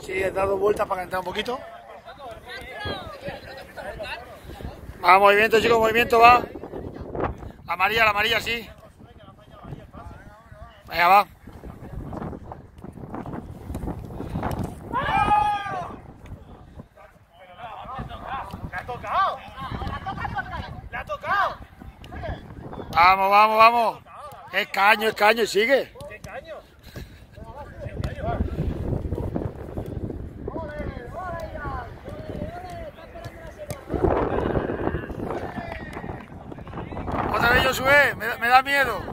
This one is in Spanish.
Sí, he dado vueltas para calentar un poquito. Va, movimiento, chicos, movimiento, va. La amarilla, sí. Venga, va. ¡Le ha tocado! Vamos. Es caño, sigue. ¿Qué caño? Otra vez Josué, me da miedo.